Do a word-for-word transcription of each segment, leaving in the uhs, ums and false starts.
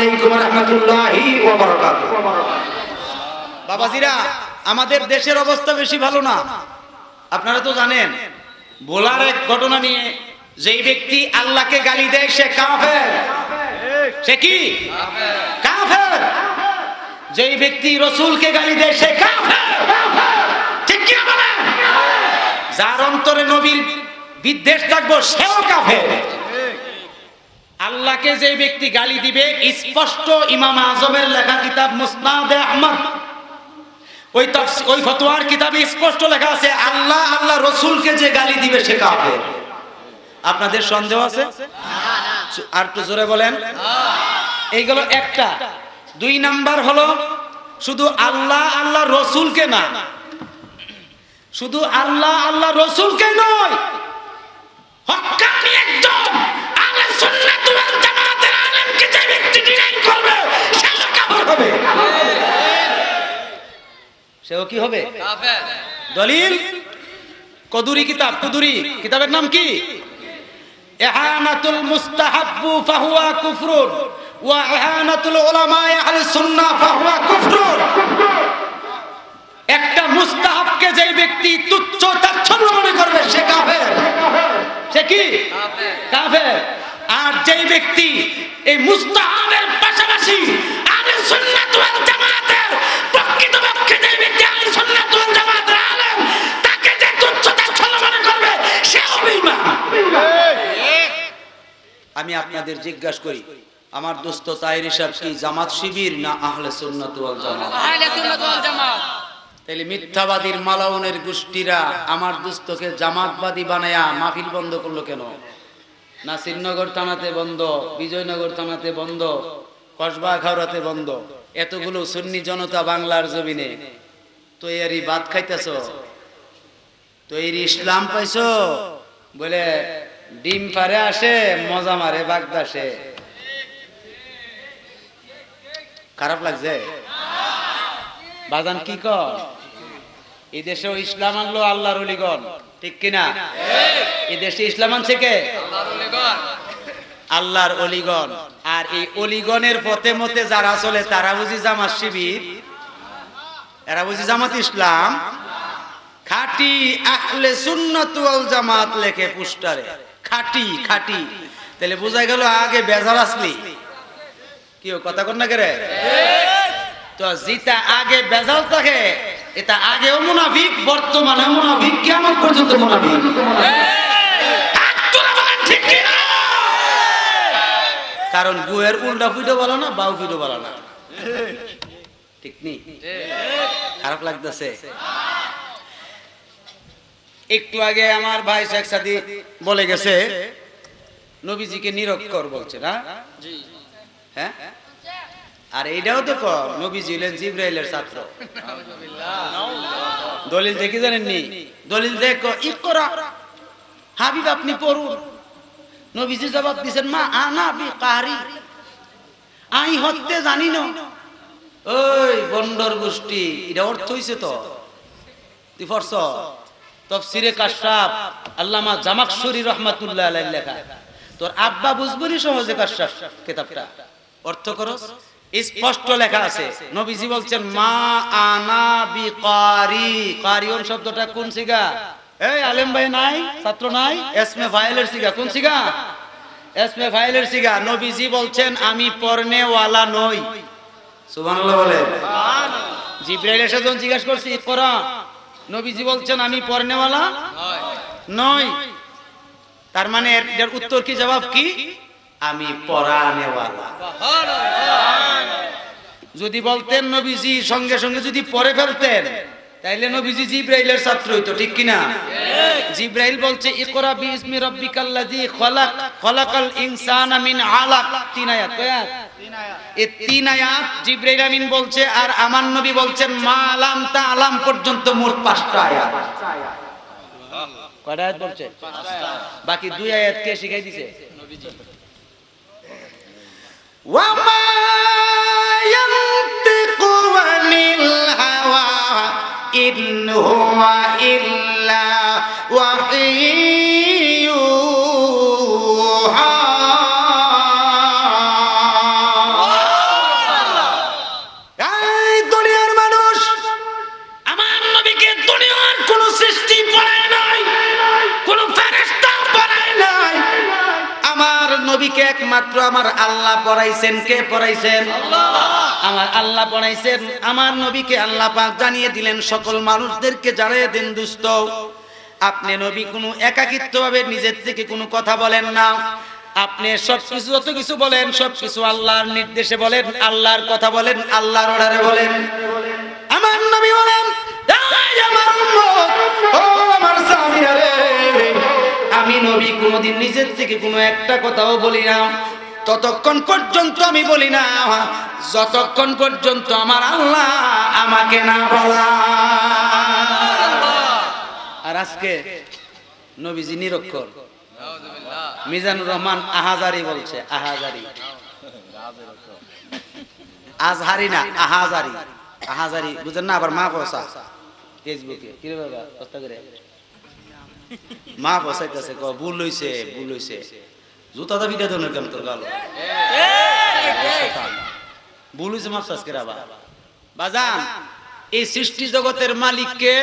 আলাইকুম ওয়া রাহমাতুল্লাহি ওয়া বারাকাতুহু। বাবাজিরা, আমাদের দেশের অবস্থা বেশি ভালো না। আপনারা তো জানেন ভোলার এক ঘটনা নিয়ে, যেই ব্যক্তি আল্লাহকে গালি দেয় সে কাফের। সে কি কাফের? যেই ব্যক্তি রাসূলকে গালি দেয় সে কাফের। ঠিক কি বলেন? যার অন্তরে নবীর বিদ্বেষ থাকবে সেও কাফের। আল্লাহকে যে ব্যক্তি গালি দিবে, স্পষ্ট ইমাম আজমের লেখা কিতাব মুসনাদে আহমদ, ওই ওই ফতোয়ার কিতাবে স্পষ্ট লেখা আছে আল্লাহ আল্লাহ রাসূলকে যে গালি দিবে সে কাফের। আপনাদের সন্দেহ আছে? আর একটু জোরে বলেন। এইগুলো একটা। দুই নাম্বার হলো শুধু আল্লাহ আল্লাহ রাসূলকে না, শুধু আল্লাহ আল্লাহ রাসূলকে নয়, হক্কানি একজন আহলে সুন্নাত ওয়াল জামাতের আলেমকে যে ব্যক্তি ডিনাই করবে সেও কাফের হবে। সেও কি হবে? কাফের। দলিল কদুরি কিতাব। কদুরি কিতাবের নাম কি? ইহানাতুল মুস্তাহাব্বু ফাহুয়া কুফরুন ওয়া ইহানাতুল উলামা আহলে সুন্নাহ ফাহুয়া কুফরুন। একটা মুস্তাহাবকে যে ব্যক্তি তুচ্ছ তাচ্ছিল্য মনে করবে সে কাফের। সে কি? কাফের। কাফের। আর যে ব্যক্তি এই মুস্তাহাবের পাশাপাশি আহলে সুন্নাত ওয়াল জামাতের প্রকৃতপক্ষে যে ব্যক্তি আহলে সুন্নাত ওয়াল জামাতের আলেম তাকে যে তুচ্ছ তাচ্ছিল্য মনে করবে সেও বেঈমান। আমি আপনাদের জিজ্ঞাসা করি, আমার দোস্ত তাহের সাহেব কি জামাত শিবির না আহলে সুন্নাত ওয়াল জামাত? আহলে সুন্নাত ওয়াল জামাত। তাহলে মিথ্যাবাদীর মালাউনের গোষ্ঠীরা আমার দোস্তকে জামাতবাদী বানায়া মাহফিল বন্ধ করলো কেন? নাসিরনগর থানাতে বন্ধ, বিজয়নগর থানাতে বন্ধ, কসবা খাওড়াতে বন্ধ, এতগুলো সুন্নি জনতা বাংলার জমিনে তো এরই ভাত খাইতেছ, তো এর ইসলাম পাইছো বলে ডিম পারে আসে মজা মারে বাগদাসে। খারাপ লাগছে? বাজান কি কর? এই দেশেও ইসলাম আনলো আল্লাহর ওলিগণ, ঠিক কিনা? এই দেশে ইসলাম আনছে কে? আল্লাহর ওলিগণ। আর এই ওলিগণের পথে মতে যারা চলে তারা বুঝি জামাত শিবির, এরা বুঝি জামাত ইসলাম। খাঁটি আহলে সুন্নাত ওয়াল জামাত লেখে পোস্টারে, খাঁটি খাঁটি। তাহলে বোঝা গেল আগে বেজাল আসলি কি কথা কর না করে। তো যেটা আগে বেজাল থাকে এটা আগেও মুনাফিক, বর্তমানে মুনাফিক, কিয়ামত পর্যন্ত মুনাফিক। কারণ গুয়ের উল্টা ফুটো বলো না, বাউ ফুটো বলো না, ঠিক নেই? খারাপ লাগতেছে। একটু আগে আমার ভাই শেখ সাদি বলে গেছে নবীজিকে নিরক্ষর বলছে না? হ্যাঁ, আর এইটাও তো কর নবীজি হলেন জিবরাইলের ছাত্র। দলিল দেখি জানেননি? দলিল দেখো ইকরা হাবিব আপনি পড়ুন। নবীজি জবাব দিবেন মা আনা বিকারি, আই হতে জানি না। ওই বন্ডর গোষ্ঠী, এটা অর্থ হইছে তো তুই পড়ছ তাফসীরে কাশফ আল্লামা জামাখশরী রাহমাতুল্লাহ আলাইহি লেখা। তোর আব্বা বুঝবনি সহজে কাশফ কিতাবটা অর্থ করো, স্পষ্ট লেখা আছে। নবীজি বলছেন মা আনা বিকারি। কারিয়ন শব্দটা কোন সিগা? এই আলেম ভাই নাই, ছাত্র নাই, এসমে ফাইলের সিগা। কোন সিগা? এসমে ফাইলের সিগা। নবীজি বলছেন আমি পড়নেওয়ালা নই। সুবহানাল্লাহ বলে। জিবরাইল এসে যখন জিজ্ঞাসা করছে ইকরা, নবীজি বলছেন আমি পড়নেওয়ালা নই। তার মানে এর উত্তর কি, জবাব কি? আমি পড়ানেওয়ালা। যদি বলতেন নবীজি সঙ্গে সঙ্গে যদি পড়ে ফেলতেন তাইলে নবীজি জিবরাইলের ছাত্র হইতো, ঠিক কিনা? জিবরাইল বলছে ইকরা বিইসমি রাব্বিকাল্লাযী খলাক খলাকাল ইনসানা মিন আলাক। তিন আয়াত। কয় আয়াত? এই তিন আয়াত জিবরাইল আমিন বলছে, আর আমার নবী বলছেন মা আলাম তা আলাম পর্যন্ত মোট পাঁচটা আয়াত। কয়টা আয়াত বলছে? পাঁচটা। বাকি দুই আয়াত কে শিখাই দিয়েছে? নবীজি। ওয়া মা ইয়ানতিকু আনিল হাওয়া ইন হুয়া ইল্লা ওয়াহিয়ুহা। একমাত্র আমার আল্লাহ পড়াইছেন। কে পড়াইছেন? আল্লাহ। আমার আল্লাহ পড়াইছেন। আমার নবীকে আল্লাহ পাক জানিয়ে দিলেন, সকল মানুষদেরকে জানিয়ে দেন, দোস্ত আপনি নবী কোনো একাকিত্ব ভাবে নিজের থেকে কোনো কথা বলেন না। আপনি সবকিছু যত কিছু বলেন সবকিছু আল্লাহর নির্দেশে বলেন, আল্লাহর কথা বলেন, আল্লাহর অর্ডারে বলেন। আমার নবী বলেন, এই আমার উম্মত, ও আমার সাহাবীরা রে, আমি নবী কোনোদিন নিজের থেকে কোনো একটা কথাও বলি না, ততক্ষণ পর্যন্ত আমি বলি না যতক্ষণ পর্যন্ত আমার আল্লাহ আমাকে না বলা। আর আজকে নবীজি নিরক্ষর। মিজানুর রহমান আহাজারি বলছে, আহাজারি, আজহারি না, আহাজারি, আহাজারি বুঝেন না? আবার মা বসা ফেসবুকে কি রে বাবা কষ্ট করে মা বসাইতেছে, ক ভুল হইছে, ভুল হইছে, জুতা দাবি দে ধরনের কেন তোর গালো ভুল হইছে, মাফ সাজ করে আবার বাজান। এই সৃষ্টি জগতের মালিক কে?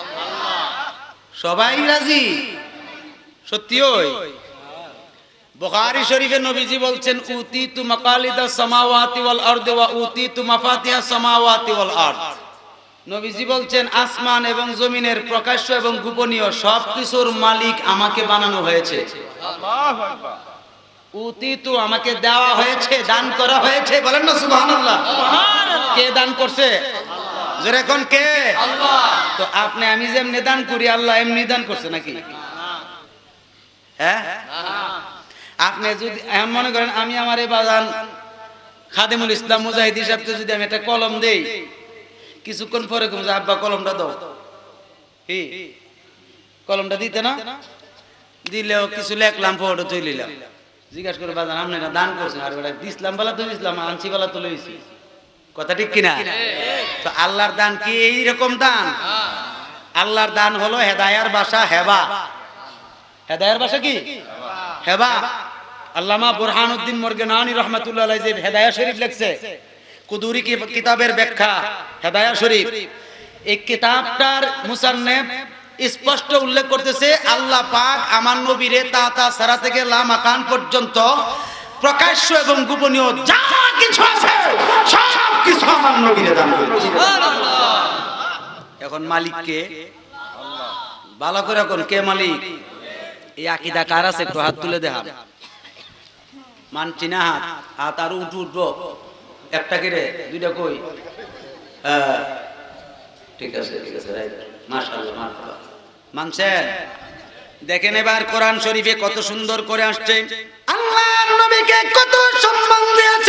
সবাই রাজি? সত্যি ওই বুখারী শরীফে নবীজি বলছেন, উতিতু মাকালিদাস সামাওয়াতি ওয়াল আরদি ওয়া উতিতু মাফাতিহাস সামাওয়াতি ওয়াল আরদ। নবীজি বলছেন, আসমান এবং জমিনের প্রকাশ্য এবং গোপনীয় সবকিছুর মালিক আমাকে বানানো হয়েছে। আল্লাহু আকবার। উতিতু আমাকে দেওয়া হয়েছে, দান করা হয়েছে। বলেন না সুবহানাল্লাহ। সুবহানাল্লাহ। কে দান করছে? আল্লাহ। জোরে কোন কে? আল্লাহ। তো আপনি আমি যেমনি দান করি আল্লাহ এমনি দান করছে নাকি? হ্যাঁ, আপনি যদি এমন মনে করেন আমি আমার এই বাজান খাদেমুল ইসলাম মুজাহিদ হিসাবকে যদি আমি একটা কলম দেই, কিছুক্ষণ পরে কম আব্বা কলমটা দাও, কি কলমটা দিতে না দিলেও কিছু লেখলাম, ফটো তুলিলাম, জিজ্ঞাসা করে বাজান আপনি না দান করছেন? আর ওটা দিসলাম বেলা তো দিসলাম, আনছি বেলা তো লইছি। কথা ঠিক কিনা? তো আল্লাহর দান কি এইরকম দান? আল্লাহর দান হলো হেদায়ার ভাষা হেবা। হেদায়ার ভাষা কি? হেবা। আল্লামা বুরহানুদ্দিন মরগেনানি রহমাতুল্লাহ আলাইহি যে হেদায়া শরীফ লিখছে, কুদুরি কি কিতাবের ব্যাখ্যা হেদায়া শরীফ, এই কিতাবটার মুসান্নিফ স্পষ্ট উল্লেখ করতেছে আল্লাহ পাক আমার নবীরে তাতা সারা থেকে লা মাকান পর্যন্ত প্রকাশ্য এবং গোপনীয় যা কিছু আছে সব কিছু আমার নবীরে দান করেছে। সুবহানাল্লাহ। এখন মালিক কে? আল্লাহ। ভালো করে কোন কে মালিক? এই আকীদা কার আছে একটু হাত তুলে দেখান। মানছি না হাত, হাত আর উঠ উঠবো একটা করে দুইটা কই? হ্যাঁ ঠিক আছে, ঠিক আছে, রাইট, মাশাআল্লাহ, মাশাআল্লাহ, মানছেন? দেখেন এবার কোরআন শরীফে কত সুন্দর করে আসছে, আল্লাহর নবীকে কত সম্মান দিয়েছে।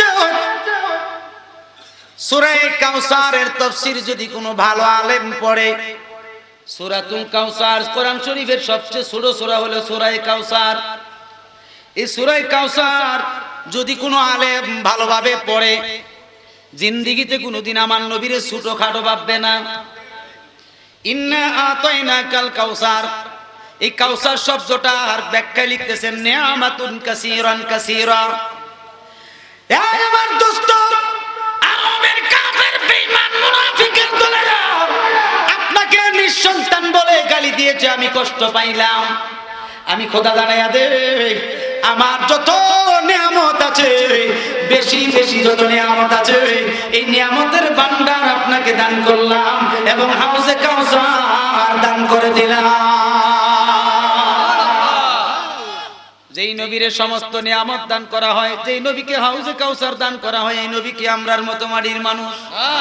সূরা কাউসারের তাফসীর যদি কোনো ভালো আলেম পড়ে, সূরাতুল কাউসার কোরআন শরীফের সবচেয়ে ছোট সূরা হলো সূরা কাউসার। এই সূরা কাউসার যদি কোনো আলেম ভালোভাবে পড়ে, জিন্দেগিতে কোনোদিন আমার নবীরে ছোটখাটো ভাববে না। ইন্না আতাইনাকাল কাউসার, এই কাউসার শব্দটার ব্যাখ্যা লিখতেছেন নিয়ামাতুন কাসীরান কাসীরা। এই আমার দোস্ত, আরবের কাফের বেঈমান মুনাফিকের দলেরা আপনাকে নিঃসন্তান বলে গালি দিয়েছে, আমি কষ্ট পাইলাম। আমি খোদা জানাইয়া দে, আমার যত নিয়ামত আছে, বেশি বেশি যত নিয়ামত আছে, এই নিয়ামতের ভান্ডার আপনাকে দান করলাম এবং হাউজে কাউসার দান করে দিলাম। যেই নবীরে সমস্ত নিয়ামত দান করা হয়, যেই নবীকে হাউজে কাউসার দান করা হয়, এই নবী কি আমরার মতো মাটির মানুষ?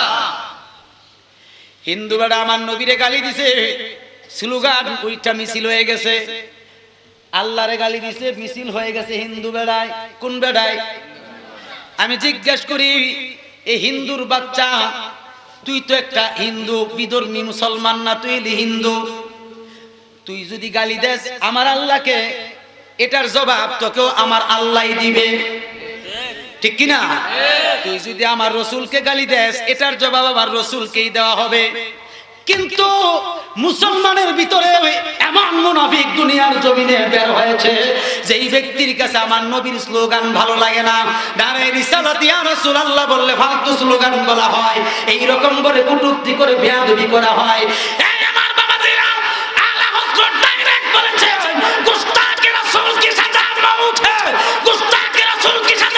হিন্দু বেড়া আমার নবীরে গালি দিছে, স্লোগান ওইটা মিছিল হয়ে গেছে। আল্লাহরে গালি দিছে, মিছিল হয়ে গেছে হিন্দু বেড়ায়। কোন বেড়ায়? আমি জিজ্ঞেস করি, এই হিন্দুর বাচ্চা, তুই তো একটা হিন্দু বিধর্মী মুসলমান না, তুই হিন্দু, তুই যদি গালি দেস আমার আল্লাহকে, এটার জবাব তোকেও আমার আল্লাহই দিবে, ঠিক কিনা? তুই যদি আমার রসুলকে গালি দেস, এটার জবাব আমার রসুলকেই দেওয়া হবে। কিন্তু মুসলমানের ভিতরে এমন মুনাফিক দুনিয়ার জমিনে বের হয়েছে, যেই ব্যক্তির কাছে আমার নবীর স্লোগান ভালো লাগে না, নারে রিসালাত ইয়া রাসূলুল্লাহ বললে ফালতু স্লোগান বলা হয়, এই রকম করে কটূক্তি করে বেয়াদবি করা হয়। এই আমার বাবাজিরা, আলা হযরত ডাইরেক্ট বলেছে, গুস্তাখে রাসূল কি সাজা মউত है, গুস্তাখে রাসূল কি সাজা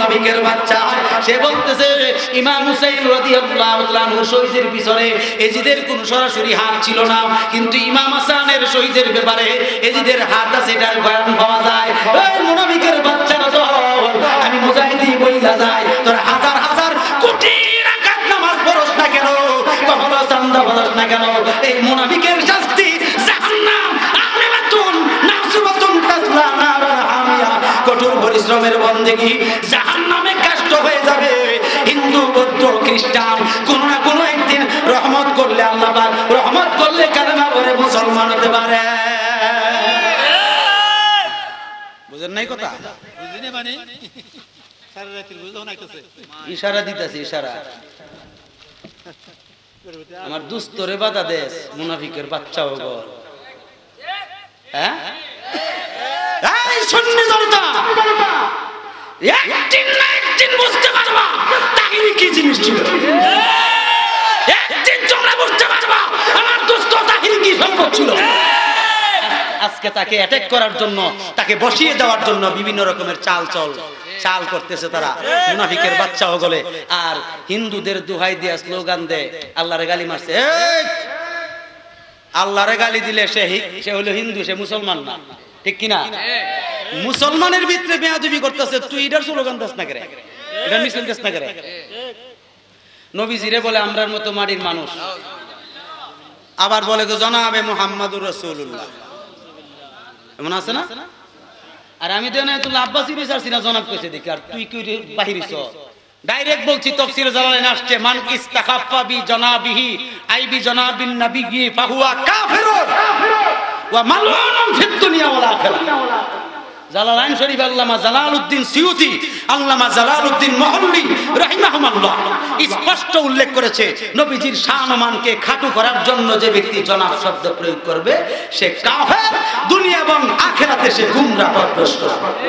মুনাফিকের বাচ্চা। সে বলতেছে ইমাম হুসাইন রাদিয়াল্লাহু তাআলা আনহু শহীদের পিছনে এজিদের কোনো সরাসরি হাত ছিল না, কিন্তু ইমাম হাসানের শহীদের ব্যাপারে এজিদের হাত আছে, এটার বয়ান পাওয়া যায়। এই মুনাফিকের বাচ্চারা তো আমি মুজাহিদি বইলা যায়, তোর হাজার হাজার কোটি রাকাত নামাজ পড়ছ না কেন, কখনো চান্দা পড়ছ না কেন, এই মুনাফিকের শাস্তি জাহান্নাম। আলিমাতুন নাসিবাতুন তাসলা নারান হামিয়া, কঠোর পরিশ্রমের বন্দেগী জাহান্নামে কাষ্ট হয়ে যাবে। হিন্দু বৌদ্ধ খ্রিস্টান কোন না কোন একদিন রহমত করলে আল্লাহ পাক রহমত করলে কালেমা পড়ে মুসলমান হতে পারে। বুঝেন নাই কথা? বুঝিনি মানে সারা রাত বুঝো না কইছে ইশারা দিতেছে ইশারা। আমার দুস্তরে বাধা দেশ মুনাফিকের বাচ্চা গো। হ্যাঁ এই সুন্নি জনতা একদিন না একদিন বুঝতে পারবা তাহিরি কি জিনিস ছিল। একদিন তোমরা বুঝতে পারবা আমার দুষ্ট তাহিরি কি সম্পদ ছিল। আজকে তাকে অ্যাটাক করার জন্য, তাকে বসিয়ে দেওয়ার জন্য বিভিন্ন রকমের চাল চল চাল করতেছে তারা, মুনাফিকের বাচ্চা হগলে। আর হিন্দুদের দোহাই দিয়া স্লোগান দেয়, আল্লাহরে গালি মারছে। এই আল্লাহরে গালি দিলে সে সে হলো হিন্দু, সে মুসলমান না, ঠিক কিনা? মুসলমানের ভিতরে বেয়াদবি করতেছে, তুই এটার স্লোগান দাস না করে, এটা মিছিল দাস না করে। নবীজিরে বলে আমরার মতো মাটির মানুষ, আবার বলে তো জনাবে মুহাম্মাদুর রাসূলুল্লাহ, এমন আছে না? আর আমি তো এনায়েতুল্লাহ আব্বাসী বিচারছি না, জনাব কইছে দেখি, আর তুই কি বাহিরিছ? ডাইরেক্ট বলছি, তাফসীরে জালালাইন আসছে, মান ইস্তাখাফা বি জনাবিহি আই বি জনাবিন নবিয়্যি ফাহুয়া কাফিরুন ওয়া মালউনুন ফিদ দুনিয়া ওয়াল আখিরাহ। জালালাইন শরীফ আল্লামা জালালউদ্দিন সিয়ুতি, আল্লামা জালালউদ্দিন মুহল্লি রাহিমাহুল্লাহ স্পষ্ট উল্লেখ করেছে, নবীজির শান-ও-মানকে খাটো করার জন্য যে ব্যক্তি জনাব শব্দ প্রয়োগ করবে সে কাফের, দুনিয়া এবং আখিরাতে সে গুমরাহ পথভ্রষ্ট।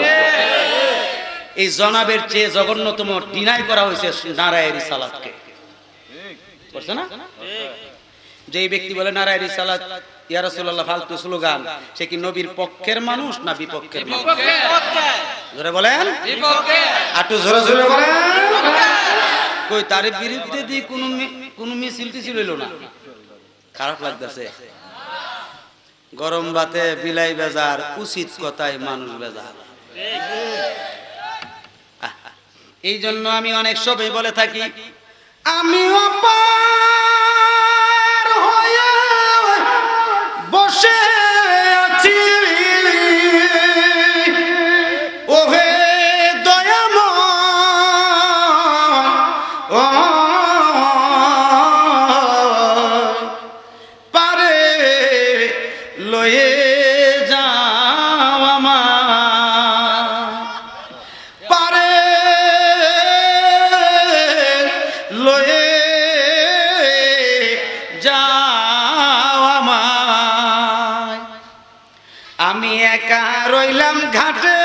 এই জনাবের চেয়ে জঘন্যতম ডিনাই করা হয়েছে নারায়ে রিসালাতকে, করছে না? যে ব্যক্তি বলে নারায়ে রিসালাত ইয়া রাসূলুল্লাহ ফালতু স্লোগান, সে কি নবীর পক্ষের মানুষ না বিপক্ষের মানুষ? জোরে বলেন বিপক্ষে। একটু জোরে জোরে বলেন। কই তার বিরুদ্ধে দি কোন কোন মিছিল টিছিল হইল না, খারাপ লাগতেছে। গরম ভাতে বিলাই বেজার, উচিত কথায় মানুষ বেজার। এই জন্য আমি অনেক সময় বলে থাকি, আমি অপার হয়ে বসে আছি ওহে দয়াময়, ও পারে লয়ে যাও আমার, পারে লয়ে যাও আমায়। আমি একা রইলাম ঘাটে,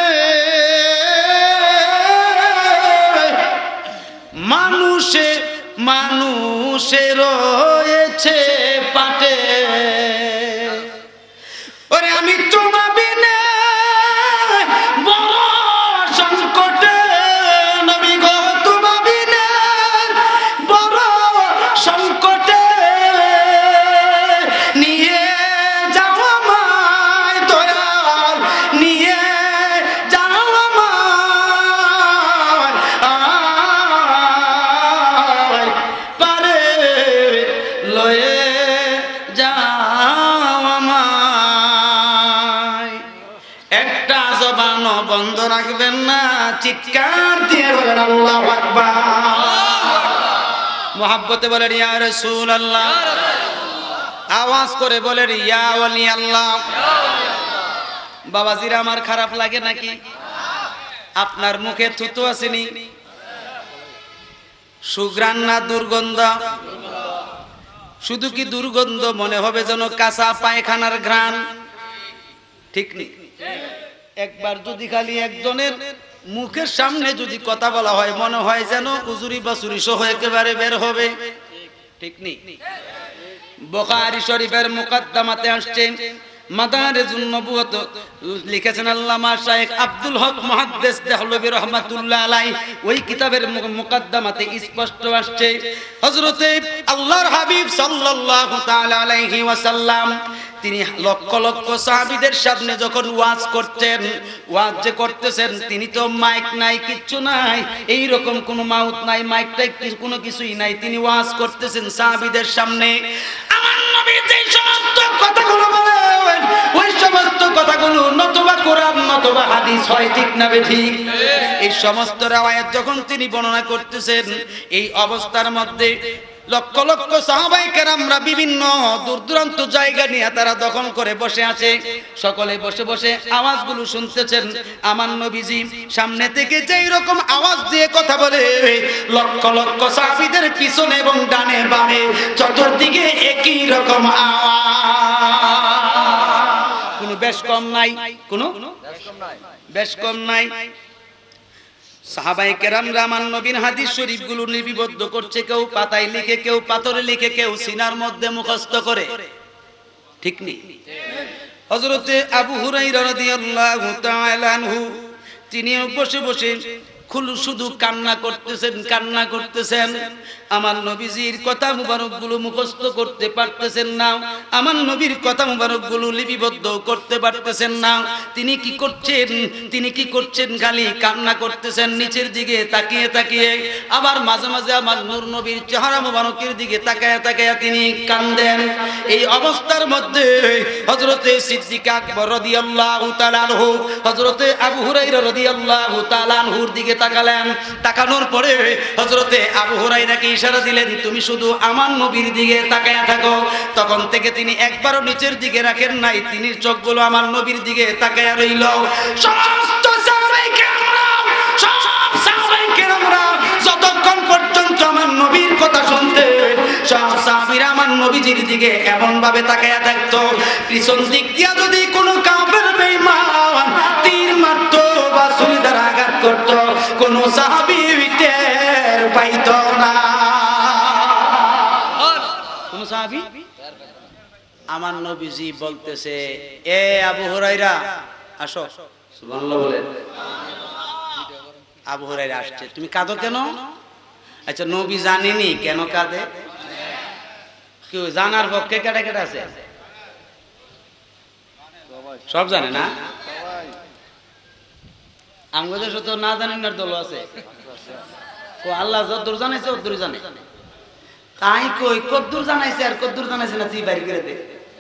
মানুষে মানুষে রয়েছে পাটে। ওরে আমি তোমা বিনে বড় সংকটে, নবী গো তোমা বিনে বড় সংকটে, নিয়ে যাও আমায় দয়াল, নিয়ে যাও আমায়, আয় পারে লয়ে যাও আমায়। একটা জবান বন্ধ রাখবেন না, চিৎকার দিয়ে বলেন আল্লাহু আকবার। মুহাব্বতে বলেন ইয়া রাসূলুল্লাহ, আওয়াজ করে বলেন ইয়া ওলি আল্লাহ। বাবাজিরা আমার খারাপ লাগে নাকি? আপনার মুখে থুতু আসেনি? সুগ্রাণ না দুর্গন্ধ? শুধু কি দুর্গন্ধ মনে হবে যেন কাঁচা পায়খানার ঘ্রাণ, ঠিক নেই? একবার যদি খালি একজনের মুখের সামনে যদি কথা বলা হয় মনে হয় যেন উজুরি বাসুরি সহ একেবারে বের হবে, ঠিক নেই? বুখারী শরীফের মুকদ্দমাতে আসছে মাদারিজুন নবুওয়াত লিখেছেন আল্লামা শাইখ আব্দুল হক মুহাদ্দিস দেহলভী রাহমাতুল্লাহ আলাইহি। ওই কিতাবের মুকদ্দমাতে স্পষ্ট আসছে হযরতে আল্লাহর হাবিব সাল্লাল্লাহু তাআলা আলাইহি ওয়াসাল্লাম তিনি লক্ষ লক্ষ সাহাবীদের সামনে যখন ওয়াজ করতেন, ওয়াজ যে করতেছেন, তিনি তো মাইক নাই, কিচ্ছু নাই, এই রকম কোনো মাউথ নাই, মাইক টাইক কোনো কিছুই নাই, তিনি ওয়াজ করতেছেন সাহাবীদের সামনে। আমার নবী যে সমস্ত কথাগুলো বলেন ওই সমস্ত কথাগুলো নতুবা কোরআন নতুবা হাদিস হয়, ঠিক না বেঠিক? এই সমস্ত riwayat যখন তিনি বর্ণনা করতেছেন, এই অবস্থার মধ্যে লক্ষ লক্ষ সাহাবায়ে কেরামরা বিভিন্ন দূর দূরান্ত জায়গা নিয়ে তারা দখল করে বসে আছে, সকলে বসে বসে আওয়াজগুলো শুনতেছেন। আমার নবীজি সামনে থেকে যেই রকম আওয়াজ দিয়ে কথা বলে, লক্ষ লক্ষ সাহাবীদের পিছনে এবং ডানে বামে চতুর্দিকে একই রকম আওয়াজ, কোনো বেশ কম নাই, কোনো বেশ কম নাই। সাহাবায়ে কেরামরা আমার নবীর হাদিস শরীফগুলো লিপিবদ্ধ করছে, কেউ পাতায় লিখে, কেউ পাথরে লিখে, কেউ সিনার মধ্যে মুখস্থ করে, ঠিক নেই? হযরতে আবু হুরায়রা রাদিয়াল্লাহু তাআলা আনহু তিনিও বসে বসে খুলু শুধু কান্না করতেছেন, কান্না করতেছেন। আমার নবীজির কথা মুবারকগুলো মুখস্থ করতে পারতেছেন না, আমার নবীর কথা মুবারকগুলো লিপিবদ্ধ করতে পারতেছেন না। তিনি কি করছেন, তিনি কি করছেন, খালি কান্না করতেছেন নিচের দিকে তাকিয়ে তাকিয়ে, আবার মাঝে মাঝে আমার নূর নবীর চেহারা মুবারকের দিকে তাকায়া তাকায়া তিনি কান্দেন। এই অবস্থার মধ্যে হযরতে সিদ্দিক আকবর রাদিয়াল্লাহু তাআলা আনহু হযরতে আবু হুরায়রা রাদিয়াল্লাহু তাআলা আনহুর দিকে তাকালেন। তাকানোর পরে হযরতে আবু হুরায়রাকে ইশারা দিলেন, তুমি শুধু আমার নবীর দিকে তাকায়া থাকো। তখন থেকে তিনি একবারও নিচের দিকে রাখেন নাই, তিনি চোখগুলো আমার নবীর দিকে তাকায়া রইল। সমস্ত সাহাবায়ে কেরামরা, সব সাহাবায়ে কেরামরা যতক্ষণ পর্যন্ত আমার নবীর কথা শুনতে, সব সাহাবীরা আমার নবীজির দিকে এমন ভাবে তাকায়া থাকতো, পিছন দিক দিয়া যদি কোনো কাফের বেঈমান তীর মারতো বা ছুরি দ্বারা আঘাত করতো, কোন সাহাবী টের পাইতো না। কোন সাহাবী? আমার নবীজি বলতেছে, এ আবু হুরায়রা আসো, সুবহানাল্লাহ বলেন। আবু হুরায়রা আসছে, তুমি কাঁদো কেন? আচ্ছা নবী জানেনি কেন কাঁদে? কেউ জানার পক্ষে কেটে কেটে আছে? সব জানে না? আমাদের তো না জানেন না দল আছে, ও আল্লাহ যতদূর জানাইছে ততদূর জানে। তাই কই কতদূর জানাইছে আর কতদূর জানাইছে না তুই বাইরে করে দে,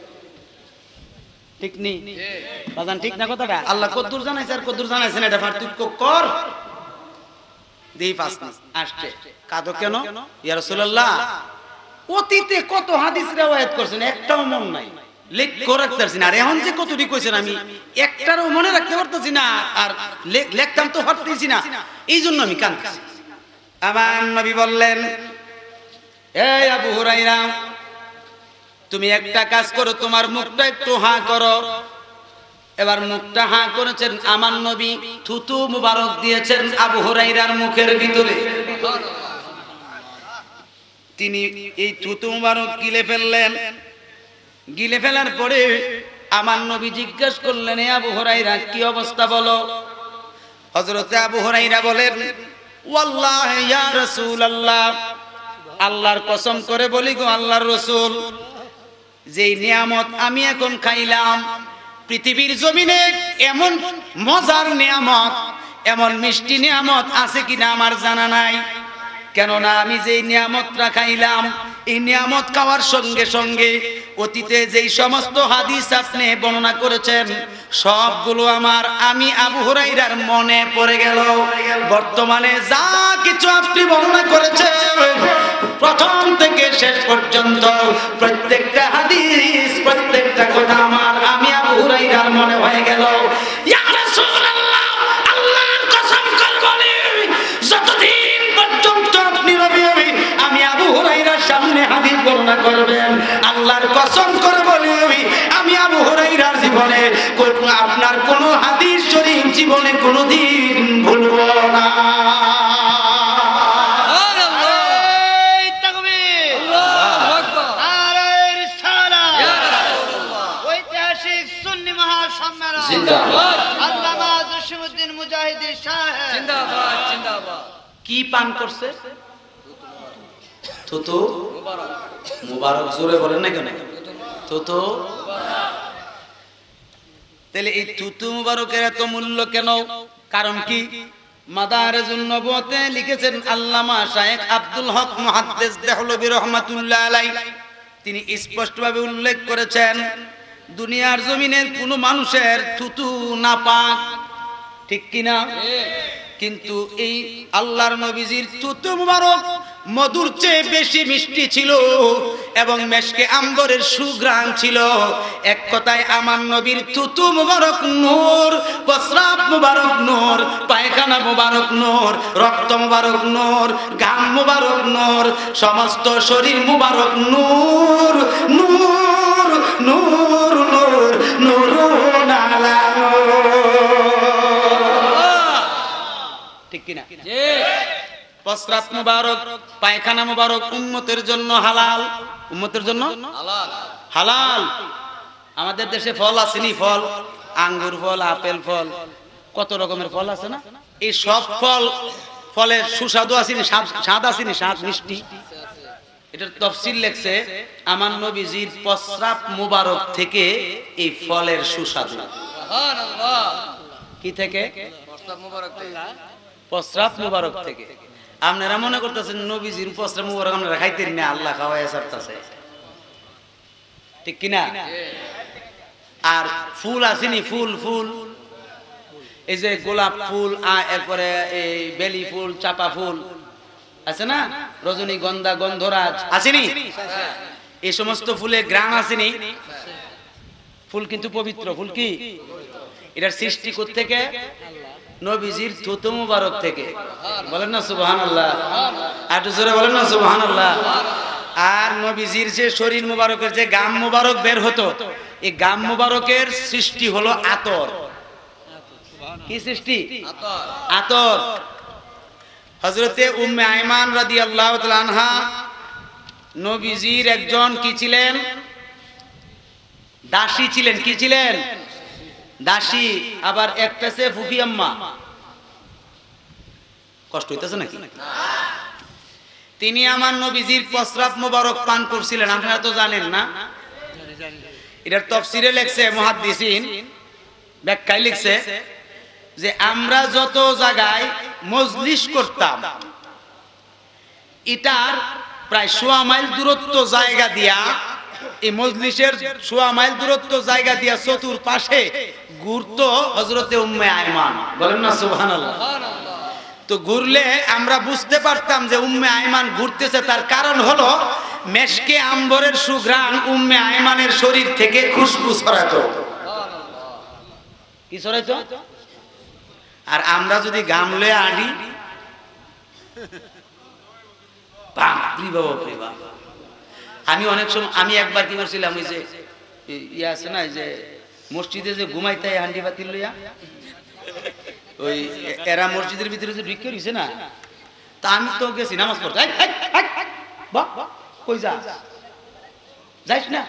ঠিক নেই বাজান? ঠিক না কথাটা? আল্লাহ কতদূর জানাইছে আর কতদূর জানাইছে না এটা পার্থক্য কর। দেই পাঁচ আসছে, কাঁদো কেন ইয়া রাসূলুল্লাহ? অতীতে কত হাদিস riwayat করছেন, একটাও মন নাই, লিখে রাখতে পারছি না। আর এখন যে কতটি কইছেন আমি একটারও মনে রাখতে পারতেছি না, আর লিখতাম তো পারতেছি না, এই জন্য আমি কাঁদছি। আমার নবী বললেন, এই আবু হুরায়রা তুমি একটা কাজ করো, তোমার মুখটা একটু হাঁ করো। এবার মুখটা হাঁ করেছেন আমার নবী, থুতু মুবারক দিয়েছেন আবু হুরায়রার মুখের ভিতরে। তিনি এই থুতু মুবারক গিলে ফেললেন। গিলে ফেলার পরে আমার নবী জিজ্ঞেস করলেন, এ আবু হুরায়রা কি অবস্থা বলো? হযরতে আবু হুরায়রা বলেন, ওয়াল্লাহি ইয়া রাসূলুল্লাহ, আল্লাহর কসম করে বলি গো আল্লাহর রাসূল, যেই নিয়ামত আমি এখন খাইলাম, পৃথিবীর জমিনে এমন মজার নিয়ামত, এমন মিষ্টি নিয়ামত আছে কিনা আমার জানা নাই। কেননা আমি যেই নিয়ামতটা খাইলাম, এই নিয়ামত খাওয়ার সঙ্গে সঙ্গে অতীতে যেই সমস্ত হাদিস আপনি বর্ণনা করেছেন সবগুলো আমার আমি আবু হুরায়রার মনে পড়ে গেল। বর্তমানে যা কিছু আপনি বর্ণনা করেছেন প্রথম থেকে শেষ পর্যন্ত প্রত্যেকটা হাদিস, প্রত্যেকটা কথা আমার আমি আবু হুরায়রার মনে হয়ে গেল। ইয়া রাসূলুল্লাহ, আল্লাহর কসম করে বলি, যতদিন পর্যন্ত আপনি নবী আমি আবু হুরায়রার সামনে হাদিস বর্ণনা করবেন, আল্লাহর কসম করে বলি আমি আবু হুরায়রার জীবনে আপনার কোন হাদিস শরীফ জীবনে কোনদিন ভুলব না। ঐতিহাসিক কি পান করছে? থুতু মুবারক। জোরে বলেন না কেন? থুতু। তাহলে এই থুতু মুবারকের এত মূল্য কেন? কারণ কি? মাদারিজুন নবুওয়াতে লিখেছেন আল্লামা শাইখ আব্দুল হক মুহাদ্দিস দেহলভী রাহমাতুল্লাহ আলাইহি, তিনি স্পষ্টভাবে উল্লেখ করেছেন দুনিয়ার জমিনের কোন মানুষের থুতু নাপাক, ঠিক কিনা? কিন্তু এই আল্লাহর নবীজির থুতু মুবারক মধুর চেয়ে বেশি মিষ্টি ছিল এবং মেশকে আম্বরের সুঘ্রাণ ছিল। এক কথায় আমার নবীর থুতু মুবারক নূর, প্রস্রাব মুবারক নূর, পায়খানা মুবারক নূর, রক্ত মুবারক নূর, ঘাম মুবারক নূর, সমস্ত শরীর মুবারক নূর নূর নূর নূর নূরুন আলা নূর। ঠিক কিনা? প্রস্রাব মুবারক, পায়খানা মুবারক উম্মতের জন্য হালাল। উম্মতের জন্য হালাল। হালাল। আমাদের দেশে ফল আসেনি, ফল আঙ্গুর ফল, আপেল ফল, কত রকমের ফল আছে না? এই সব ফল ফলের সুস্বাদু আসেনি, স্বাদ আসেনি, স্বাদ মিষ্টি। এটার তাফসীর লেখছে আমার নবীজির প্রস্রাব মুবারক থেকে এই ফলের সুস্বাদু। সুবহানাল্লাহ। কি থেকে? প্রস্রাব মুবারক থেকে। প্রস্রাব মুবারক থেকে। আপনারা মনে করতেছেন নবীজির প্রস্রাব মুবারক আপনারা খাইতেন না, আল্লাহ খাওয়ায় ছাড়তেছে, ঠিক কিনা? আর ফুল আসেনি, ফুল ফুল এই যে গোলাপ ফুল, এরপরে এই বেলি ফুল, চাপা ফুল আছে না, রজনীগন্ধা, গন্ধরাজ আসেনি? এই সমস্ত ফুলে গ্রাম আসেনি? ফুল কিন্তু পবিত্র। ফুল কি? এটার সৃষ্টি কোত্থেকে? নবীজির থুতু মুবারক থেকে। বলেন না সুবহানাল্লাহ? আর একটু জোরে বলেন না সুবহানাল্লাহ? আর নবীজির যে শরীর মুবারকের যে গাম মুবারক বের হতো, এই গাম মুবারকের সৃষ্টি হলো আতর। কি সৃষ্টি? আতর। আতর। হযরতে উম্মে আয়মান রাদিয়াল্লাহু তাআলা আনহা নবীজির একজন কি ছিলেন? দাসী ছিলেন। কি ছিলেন? দাসী। আবার একটা সে ফুফি আম্মা। কষ্ট হইতেছে নাকি? তিনি আমার নবীজির প্রস্রাব মুবারক পান করছিলেন। আপনারা তো জানেন না? এটার তাফসীরে লেখছে মুহাদ্দিসিন, ব্যাখ্যায় লিখছে যে আমরা যত জায়গায় মজলিস করতাম, এটার প্রায় সোয়া মাইল দূরত্ব জায়গা দিয়া, এই মজলিসের সোয়া মাইল দূরত্ব জায়গা দিয়া চতুর্পাশে ঘুরতো হযরতে উম্মে আয়মান। বলেন না সুবহানাল্লাহ? তো ঘুরলে আমরা বুঝতে পারতাম যে উম্মে আয়মান ঘুরতেছে, তার কারণ হলো মেশকে আম্বরের সুঘ্রাণ উম্মে আয়মানের শরীর থেকে খুশবু ছড়াতো। কি ছড়াইতো? আর আমরা যদি গাম লয়ে আডি, বাপরে বাপরে বাপ। আমি অনেক সময়, আমি একবার কি করছিলাম, ওই যে ইয়ে আছে না, যে মসজিদে যে ঘুমাইতে হান্ডি বাতিল লইয়া, ওই এরা মসজিদের ভিতরে যে ঢুকে রইছে না, তা আমি তো গেছি নামাজ পড়তে। বাহ, কই যা যাইস না,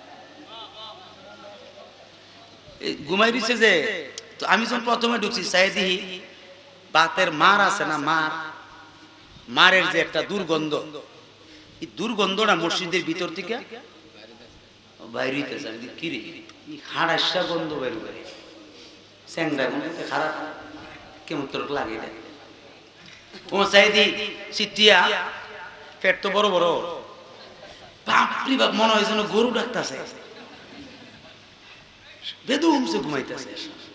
ঘুমাই দিছে যে। তো আমি যখন প্রথমে ঢুকছি, সাইদি বাতের মার আছে না, মার মারের যে একটা দুর্গন্ধ, এই দুর্গন্ধটা মসজিদের ভিতর থেকে বাইরে হইতেছে। আমি কি রে, হাড়াসা গন্ধ বের করে, স্যাংরা গন্ধ, খারাপ কেমন তোর লাগে। তোমার সাইদি সিটিয়া পেট তো বড় বড়, বাপরি বাপ, মনে হয় যেন গরু ডাকতেছে, বেদুমসে ঘুমাইতেছে।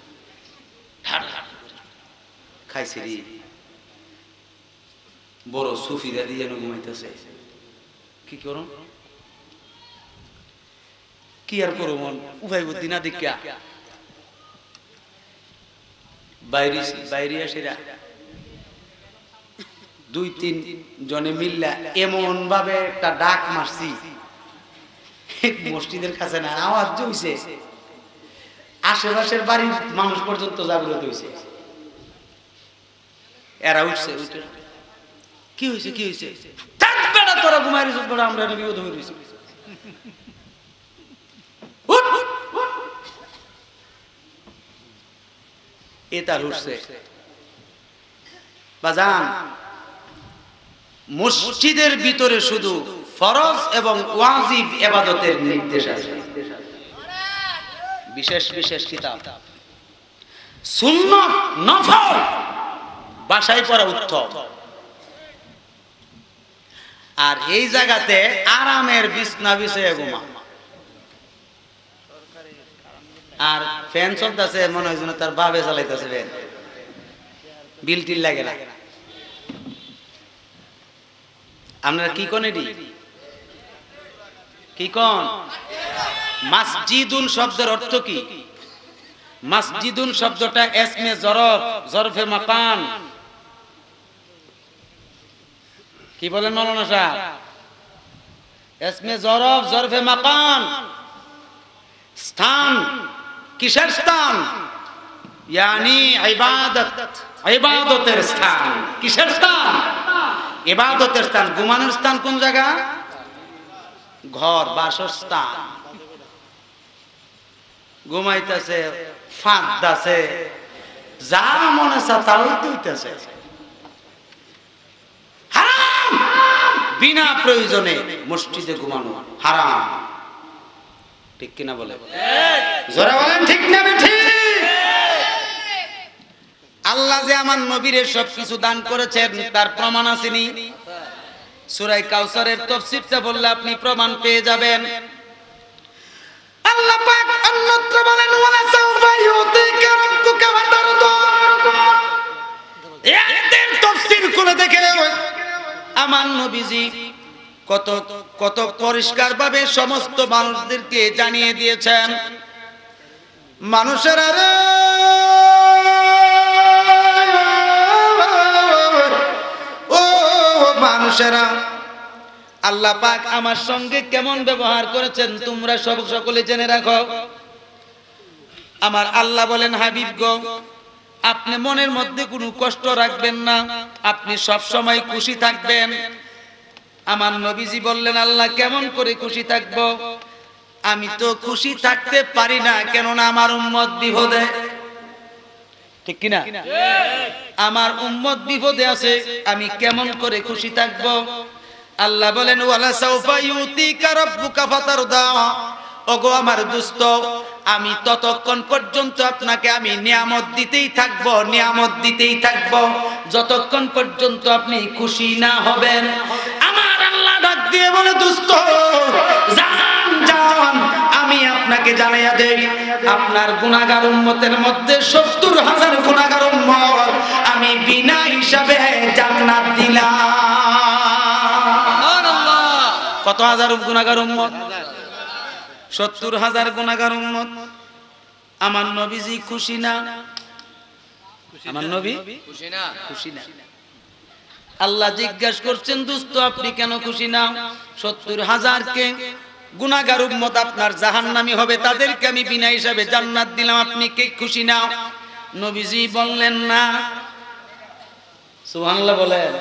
খাইছে রে, বড় সুফিরা দিয়ে যেন ঘুমাইতেছে। কি করুন, কি আর করো, মন উভয় বুদ্ধি না দেখা বাইরে বাইরে সেরা দুই তিন জনে মিল্লা এমন ভাবে একটা ডাক মারছি, মসজিদের কাছে না, আওয়াজ হইছে, আশেপাশের বাড়ির মানুষ পর্যন্ত জাগ্রত হইছে। এরা উঠছে, উঠে কি হয়েছে কি হয়েছে, তোরা ঘুমাই রয়েছে, আমরা বিপদ হয়ে রয়েছি। এ তার উঠছে, বাজান, মসজিদের ভিতরে শুধু ফরজ এবং ওয়াজিব ইবাদতের নির্দেশ আছে, বিশেষ বিশেষ কিতাব। সুন্নাত নফল বাসায় পড়া উত্তম। আর এই জায়গাতে আরামের বিছনা বিছিয়ে ঘুমা, আর ফ্যান চলতেছে মনে হয় যেন তার বাবে চালাইতেছে ফ্যান, বিল টিল লাগে না। আপনারা কি কোন এটি কি কোন? মাসজিদুন শব্দের অর্থ কি? মাসজিদুন শব্দটা ইসমে জরফ, জরফে মাকান। কি বলেন মাওলানা সাহেব? ইসমে জরফ, জরফে মাকান, স্থান। কিসের স্থান? ইয়ানি ইবাদত, ইবাদতের স্থান। কিসের স্থান? ইবাদতের স্থান। ঘুমানোর স্থান কোন জায়গা? ঘর, বাসস্থান। ঘুমাইতেছে, ফাঁদতেছে, যা মনে চা তাও দিতেছে। হারাম, বিনা প্রয়োজনে মসজিদে ঘুমানো হারাম। ঠিক কিনা বলে? জোরে বলেন ঠিক না ঠিক? আল্লাহ যে আমার নবীর সব কিছু দান করেছেন তার প্রমাণ আসেনি? সূরা কাউসারের তাফসীরটা বললে আপনি প্রমাণ পেয়ে যাবেন। আল্লাহ পাক অন্যত্র বলেন ওয়ালা সাউফা ইউতিকা রাব্বুকা ফাতারদা। এর তাফসীর করে দেখে আমার নবীজি কত কত পরিষ্কার ভাবে সমস্ত মানুষদেরকে জানিয়ে দিয়েছেন, মানুষেরা রে, ও মানুষেরা, আল্লাহ পাক আমার সঙ্গে কেমন ব্যবহার করেছেন তোমরা সব সকলে জেনে রাখো। আমার আল্লাহ বলেন, হাবিব গো, আপনি মনের মধ্যে কোনো কষ্ট রাখবেন না, আপনি সব সময় খুশি থাকবেন। আমার নবীজি বললেন, আল্লাহ কেমন করে খুশি থাকবো? আমি তো খুশি থাকতে পারি না, কেননা আমার উম্মত বিপদে। ঠিক কিনা? আমার উম্মত বিপদে আছে, আমি কেমন করে খুশি থাকবো? আল্লাহ বলেন ওয়ালা সাউফা ইউতিকা রাব্বুকা ফাতারদা। ওগো আমার দোস্ত, আমি ততক্ষণ পর্যন্ত আপনাকে আমি নিয়ামত দিতেই থাকবো, নিয়ামত দিতেই থাকবো যতক্ষণ পর্যন্ত আপনি খুশি না হবেন। আমার আল্লাহ ডাক দিয়ে বলে, দোস্ত জান জান, আমি আপনাকে জানাইয়া দেই, আপনার গুনাহগার উম্মতের মধ্যে সত্তর হাজার গুনাহগার উম্মত আমি বিনা হিসাবে জান্নাত দিলাম। কত হাজার গুনাহগার উম্মত? সত্তর হাজার গুনাহগার উম্মত। আমার নবীজি খুশি না? আমার নবী খুশি না? খুশি না। আল্লাহ জিজ্ঞাসা করছেন, দোস্ত আপনি কেন খুশি না? সত্তর হাজার কে গুনাহগার উম্মত আপনার জাহান্নামী হবে, তাদেরকে আমি বিনা হিসাবে জান্নাত দিলাম, আপনি কে খুশি না? নবীজি বললেন না। সুবহানাল্লাহ বলেন।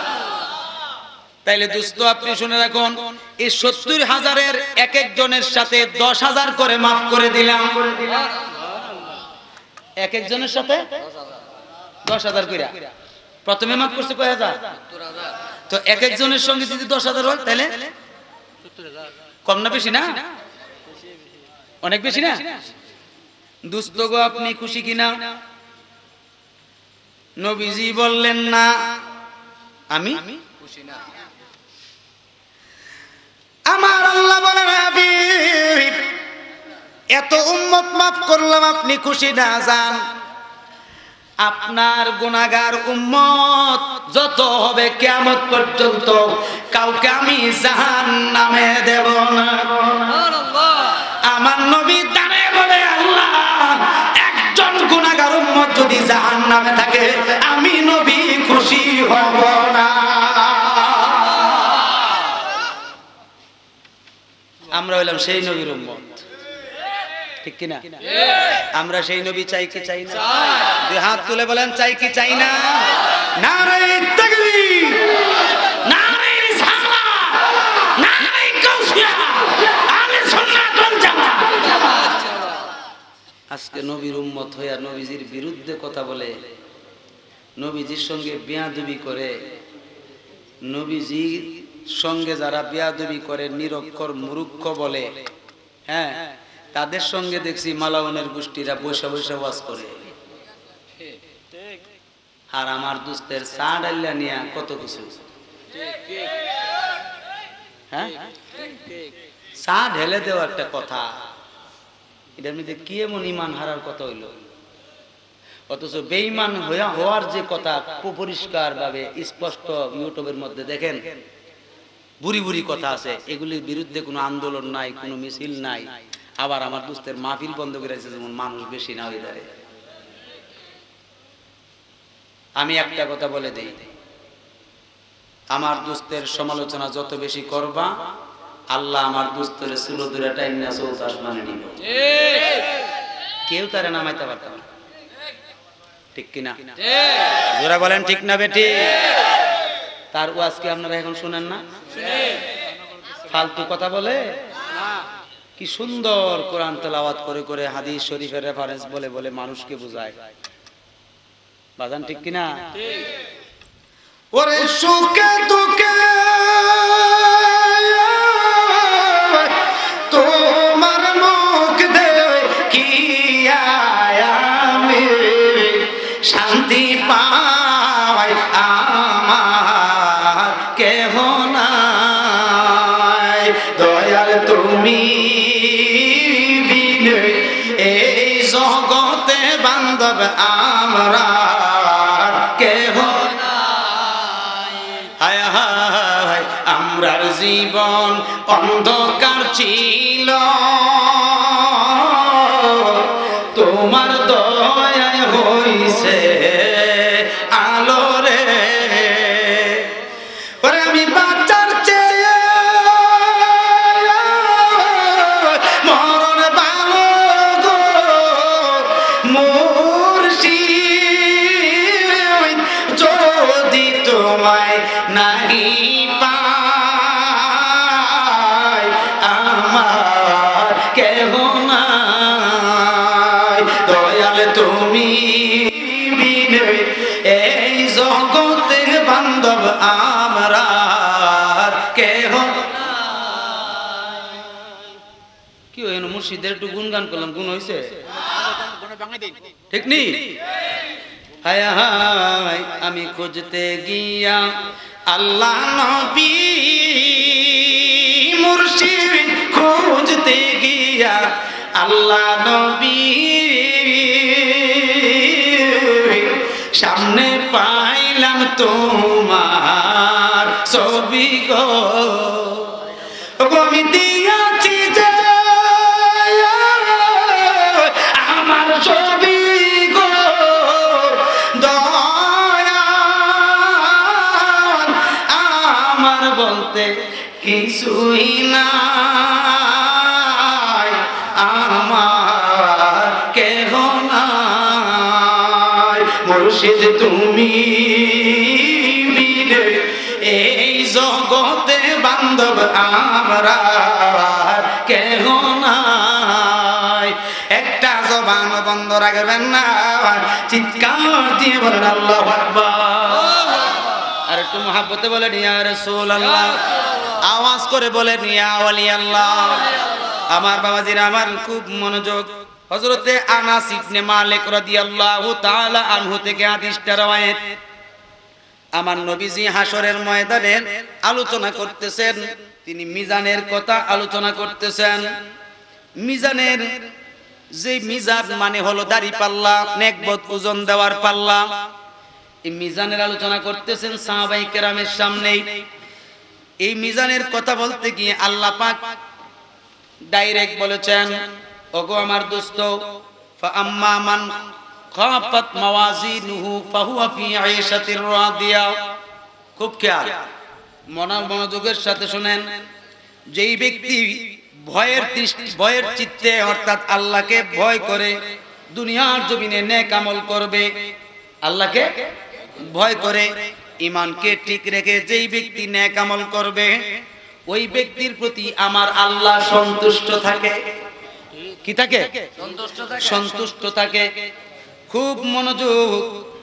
তাইলে দোস্ত আপনি শুনে রাখুন, এই সত্তর হাজারের এক একজনের সাথে দশ হাজার করে মাফ করে দিলাম। এক একজনের সাথে দশ হাজার করে প্রথমে মাফ করছে কয় হাজার? তো এক একজনের সঙ্গে যদি দশ হাজার হয় তাহলে কম না বেশি? না অনেক বেশি না? দোস্ত গো আপনি খুশি কিনা? নবীজি বললেন না, আমি খুশি না। আমার আল্লাহ বলেন, হাবিব এত উম্মত মাফ করলাম, আপনি খুশি না? যান, আপনার গুনাহগার উম্মত যত হবে কিয়ামত পর্যন্ত কাউকে আমি জাহান্নামে দেব না। আমার নবী দাঁড়িয়ে বলে, আল্লাহ একজন গুনাহগার উম্মত যদি জাহান্নামে থাকে আমি নবী খুশি হব না। আমরা হইলাম সেই নবীর উম্মত, ঠিক কিনা? আমরা সেই নবী চাই কি চাই না? দুই হাত তুলে বলেন, চাই কি চাই না? নারে তাকবীর, নারে রিসালাত, নারে গাউসিয়া, আহলে সুন্নাত ওয়াল জামাত। আজকে নবীর উম্মত হইয়া নবীজির বিরুদ্ধে কথা বলে নবীজির সঙ্গে বেয়াদবি করে, নবীজির সঙ্গে যারা বেয়াদবি করে নিরক্ষর মূর্খ বলে, হ্যাঁ, তাদের সঙ্গে দেখছি মালাউনের গোষ্ঠীরা বসে বসে ওয়াজ করে। আর আমার দুস্তের চা ডাল্লা নিয়ে কত কিছু, হ্যাঁ, চা ঢেলে দেওয়া একটা কথা, এটার মধ্যে কি এমন ইমান হারার কথা হইল? অথচ বেঈমান হওয়ার যে কথা পরিষ্কার ভাবে স্পষ্ট ইউটিউবের মধ্যে দেখেন, বুড়ি বুড়ি কথা আছে, এগুলির বিরুদ্ধে কোনো আন্দোলন নাই, কোনো মিছিল নাই। আবার আমার দুস্তের মাহফিল বন্ধ করে আছে, যেমন মানুষ বেশি না হয়ে দাঁড়ে। আমি একটা কথা বলে দেই, আমার দুস্তের সমালোচনা যত বেশি করবা, আল্লাহ আমার দুস্তের চুলো দূরে টাইম না চৌত আসমানে নিব, কেউ তারে নামাইতে পারতাম না। ঠিক কিনা? জোরা বলেন ঠিক না বেটি? তার ওয়াজ কি আপনারা এখন শুনেন না? ফালতু কথা বলে, কি সুন্দর কোরআন তেলাওয়াত করে করে হাদিস শরীফের রেফারেন্স বলে বলে মানুষকে বোঝায়। বাজান ঠিক কিনা? ওরে সুখে দুঃখে তোমার মুখ দেখিয়া আমি শান্তি পাই, আমার কেহ নাই। দয়াল তুমি বিনে এই জগতে বান্ধব আমরা কেহ নাই। হায় হায় আমরার জীবন অন্ধকার ছিল, তোমার দয়ায় হইছে আলো রে। ওরে আমি বাঁচার চেয়ে মরণ ভালো গো মুর্শিদ, যদি তোমায় নাহি পাই আমার কেহ নাই। দয়াল তুমি বিনে এই জগতে বান্ধব আমরা কেহ নাই। কি হইল মুর্শিদের একটু গুনগান করলাম, গুণ হইছে? কোনো বাঙালি ঠিক নি? হায় হায় আমি খুঁজতে গিয়া আল্লাহ নবী, মুর্শিদ খুঁজতে গিয়া আল্লাহ নবী, সামনে পাইলাম তোমার ছবি গো, আমি দিয়াছি যে আমার ছবি গো, দয়াল আমার বলতে কিছুই নাই, আমার কেহ নাই। মুর্শিদ তুমি বিনে এই জগতে বান্ধব আমরা কেহ নাই। একটা জবান বন্ধ রাখবেন না, চিৎকার দিয়ে বলেন আল্লাহু আকবার। আর একটু মহাব্বতে বলেন ইয়া রাসূলুল্লাহ, আওয়াজ করে বলেন ইয়া ওয়ালি আল্লাহ। আমার বাবাজিরা, আমার খুব মনোযোগ। হযরতে আনাস ইবনে মালিক রাদিয়াল্লাহু তাআলা আনহু থেকে হাদিসটা রওয়ায়েত। আমার নবীজি হাসরের ময়দানে আলোচনা করতেছেন, তিনি মিজানের কথা আলোচনা করতেছেন। মিজানের যে মিজান মানে হলো দাড়ি পাল্লা, নেকবত ওজন দেওয়ার পাল্লা, এই মিজানের আলোচনা করতেছেন সাহাবায়ে কেরামের সামনেই। এই মিজানের কথা বলতে গিয়ে আল্লাহ পাক ডাইরেক্ট বলেছেন, ওগো আমার দোস্ত, ফাআম্মা মান খাফাত মাওয়াজিনুহু ফাহুয়া ফি আইশাতির রাদিয়া। খুব খেয়াল, মনার মনোযোগের সাথে শুনেন। যেই ব্যক্তি ভয়ের ভয়ের চিত্তে অর্থাৎ আল্লাহকে ভয় করে দুনিয়ার জমিনে নেক আমল করবে, আল্লাহকে ভয় করে ঈমানকে ঠিক রেখে যেই ব্যক্তি নেক আমল করবে, ওই ব্যক্তির প্রতি আমার আল্লাহ সন্তুষ্ট থাকে। কি থাকে? সন্তুষ্ট থাকে। খুব মনোযোগ।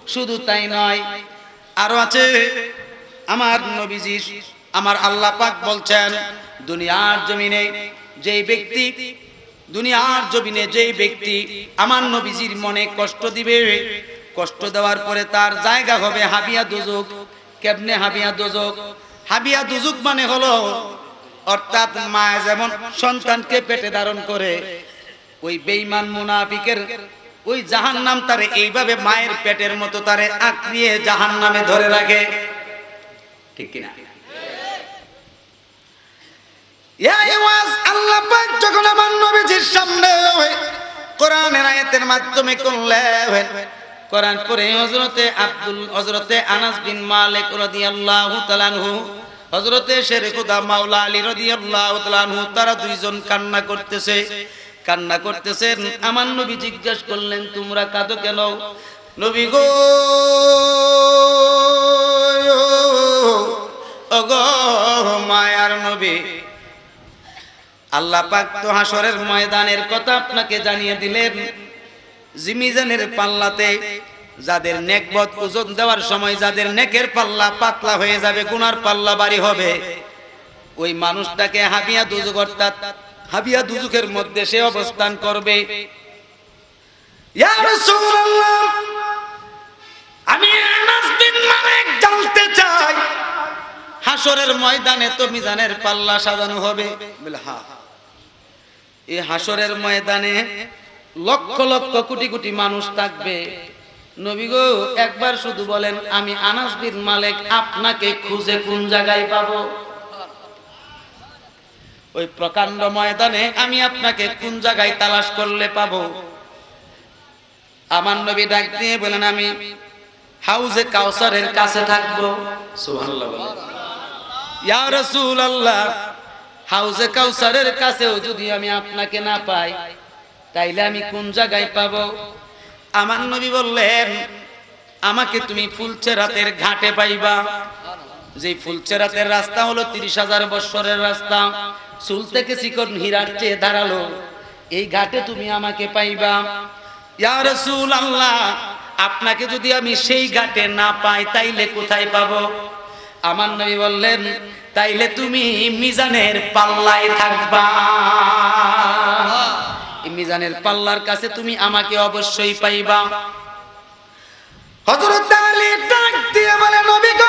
শুধু তাই নয়, আরো আছে আমার নবীজি, আমার আল্লাহ পাক বলছেন দুনিয়ার জমিনে যেই ব্যক্তি দুনিয়ার জমিনে যেই ব্যক্তি আমার নবীজির মনে কষ্ট দিবে, কষ্ট দেওয়ার পরে তার জায়গা হবে হাবিয়া দুজক। কেমনে হাবিয়া দুজক? হাবিয়া দুজক মানে হলো, অর্থাৎ মা যেমন সন্তানকে পেটে ধারণ করে, ওই বেঈমান মুনাফিকের ওই জাহান্নাম তারে এইভাবে মায়ের পেটের মতো তারে আঁকড়িয়ে জাহান্নামে ধরে রাখে, ঠিক কিনা? আল্লাহ পাক যখন আমার নবীজির সামনে কোরআনের আয়াতের মাধ্যমে করলেন, কোরআন পড়ে হযরতে আব্দুল হযরতে আনাস বিন মালিক রাদিয়াল্লাহু তাআলা আনহু, হযরতে শেরে খুদা মাওলা আলী রাদিয়াল্লাহু তাআলা আনহু, তারা দুইজন কান্না করতেছে কান্না করতেছেন। আমার নবী জিজ্ঞাসা করলেন, তোমরা কাঁদো কেন? নবী গো, ওগো মায়ার নবী, আল্লাহ পাক তো হাসরের ময়দানের কথা আপনাকে জানিয়ে দিলেন। জিমিজানের পাল্লাতে যাদের নেকবত ওজন দেওয়ার সময় যাদের নেকের পাল্লা পাতলা হয়ে যাবে, গুনার পাল্লা ভারী হবে, ওই মানুষটাকে হাবিয়া দুজক, অর্থাৎ হাবিয়া দুজকের মধ্যে সে অবস্থান করবে। ইয়া রাসূলুল্লাহ, আমি আনাস বিন মালিক জানতে চাই, হাসরের ময়দানে তো মিজানের পাল্লা সাজানো হবে? বলে হ্যাঁ। এই হাসরের ময়দানে লক্ষ লক্ষ কোটি কোটি মানুষ থাকবে। নবী গো, একবার শুধু বলেন, আমি আনাস বিন মালিক আপনাকে খুঁজে কোন জায়গায় পাবো? ওই প্রকাণ্ড ময়দানে আমি আপনাকে কোন জায়গায় তালাশ করলে পাবো? আমার নবী ডাক দিয়ে বলেন, আমি হাউজে কাউসারের কাছে থাকবো। সুবহানাল্লাহ। ইয়া রাসূলুল্লাহ, হাউজে কাউসারের কাছেও যদি আমি আপনাকে না পাই, তাইলে আমি কোন জায়গায় পাবো? আমার নবী বললেন, আমাকে তুমি ফুলচেরাতের ঘাটে পাইবা। যে ফুলচেরাতের রাস্তা হলো তিরিশ হাজার বছরের রাস্তা, চুল থেকে চিকন হীরার চেয়ে ধারালো, এই ঘাটে তুমি আমাকে পাইবা। ইয়া রাসূলুল্লাহ, আপনাকে যদি আমি সেই ঘাটে না পাই, তাইলে কোথায় পাবো? আমার নবী বললেন, তাইলে তুমি মিজানের পাল্লায় থাকবা। এই মিজানের পাল্লার কাছে তুমি আমাকে অবশ্যই পাইবা। হযরত আলী ডাক দিয়ে বলে, নবী গো,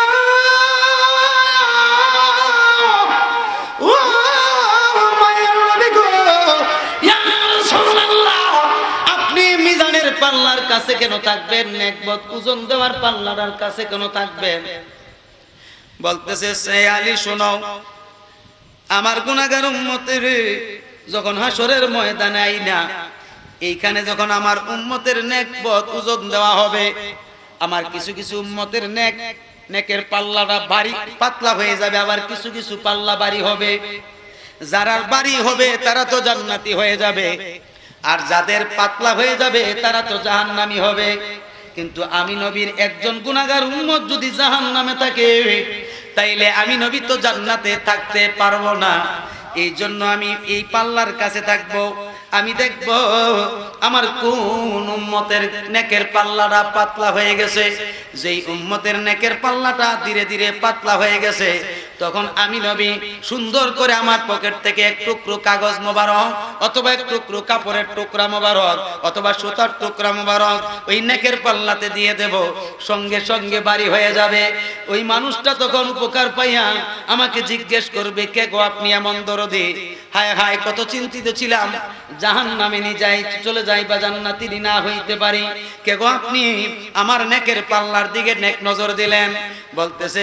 ও মায়ের নবী গো, ইয়া রাসূলুল্লাহ, আপনি মিজানের পাল্লার কাছে কেন থাকবেন? নেকবত ওজন দেওয়ার পাল্লার কাছে কেন থাকবেন? বলতেছে, সে আলী শোনো, আমার গুনাহগার উম্মতের যখন হাসরের ময়দানে আইনা এইখানে যখন আমার উম্মতের নেকবত ওজন দেওয়া হবে, আমার কিছু কিছু উম্মতের নেক নেকের পাল্লাটা ভারী পাতলা হয়ে যাবে, আবার কিছু কিছু পাল্লা ভারী হবে। যারা ভারী হবে তারা তো জান্নাতি হয়ে যাবে, আর যাদের পাতলা হয়ে যাবে তারা তো জাহান্নামী হবে। কিন্তু আমি নবীর একজন গুনাহগার উম্মত যদি জাহান্নামে থাকে, তাইলে আমি নবী তো জান্নাতে থাকতে পারবো না। এই জন্য আমি এই পাল্লার কাছে থাকবো। আমি দেখব আমার কোন উম্মতের নেকের পাল্লাটা পাতলা হয়ে গেছে। যেই উম্মতের নেকের পাল্লাটা ধীরে ধীরে পাতলা হয়ে গেছে, তখন আমি নবী সুন্দর করে আমার পকেট থেকে এক টুকরো কাগজ মোবারক অথবা এক টুকরো কাপড়ের টুকরা মোবারক অথবা সুতার টুকরা মোবারক ওই নেকের পাল্লাতে দিয়ে দেব, সঙ্গে সঙ্গে বাড়ি হয়ে যাবে। ওই মানুষটা তখন উপকার পাইয়া আমাকে জিজ্ঞেস করবে, কে গো আপনি এমন দরদি? হায় হায়, কত চিন্তিত ছিলাম, জাহান্নামে নি যাই চলে যাই বা জান্নাতি না হইতে পারি, কে গো আপনি আমার নেকের পাল্লার দিকে নেক নজর দিলেন? বলতেছে,